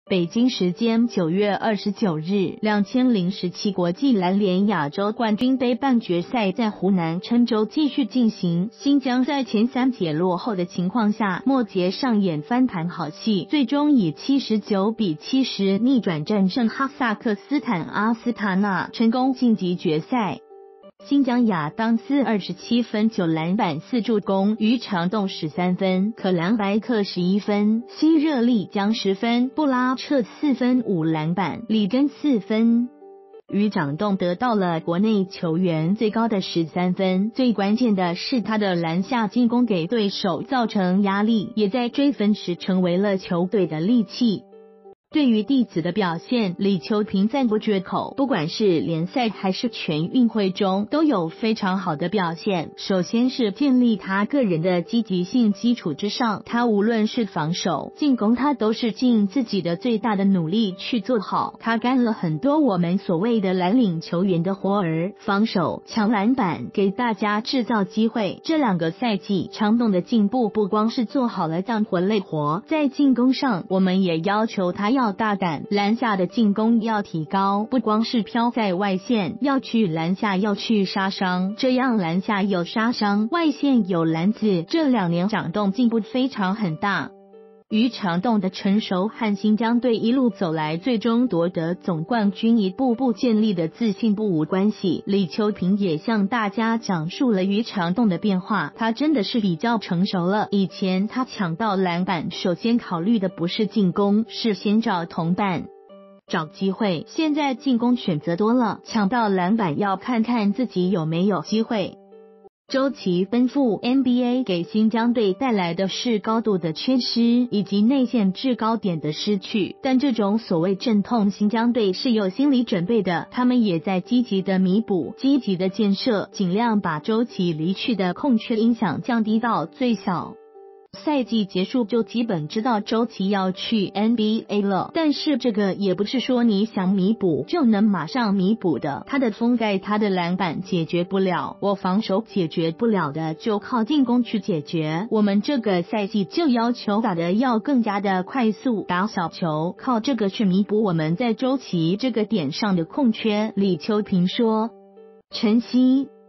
北京时间9月29日，2017国际篮联亚洲冠军杯半决赛在湖南郴州继续进行。新疆在前3节落后的情况下，末节上演翻盘好戏，最终以79比70逆转战胜哈萨克斯坦阿斯塔纳，成功晋级决赛。新疆亚当斯27分9篮板4助攻，于长栋13分，可兰白克11分，希热力江10分，布拉彻4分5篮板，里根4分。于长栋得到了国内球员最高的13分，最关键的是他的篮下进攻给对手造成压力，也在追分时成为了球队的利器。对于弟子的表现，李秋平赞不绝口，不管是联赛还是全运会中都有非常好的表现。首先是建立他个人的积极性基础之上，他无论是防守、进攻，他都是尽自己的最大的努力去做好。他干了很多我们所谓的蓝领球员的活儿，防守、抢篮板，给大家制造机会。这2个赛季，长栋的进步不光是做好了干活累活，在进攻上，我们也要求他要大胆，篮下的进攻要提高，不光是飘在外线，要去篮下，要去杀伤，这样篮下有杀伤，外线有篮子。这2年长栋进步非常很大。与长栋的成熟和新疆队一路走来最终夺得总冠军一步步建立的自信不无关系。李秋平也向大家讲述了于长栋的变化，他真的是比较成熟了。以前他抢到篮板，首先考虑的不是进攻，是先找同伴，找机会。现在进攻选择多了，抢到篮板要看看自己有没有机会。周期奔赴 NBA 给新疆队带来的是高度的缺失，以及内线制高点的失去，但这种所谓阵痛，新疆队是有心理准备的，他们也在积极的弥补、积极的建设，尽量把周期离去的空缺影响降低到最小。赛季结束就基本知道周琦要去 NBA 了，但是这个也不是说你想弥补就能马上弥补的。他的封盖、他的篮板解决不了，我防守解决不了的，就靠进攻去解决。我们这个赛季就要求打的要更加的快速，打小球，靠这个去弥补我们在周琦这个点上的空缺。李秋平说。晨曦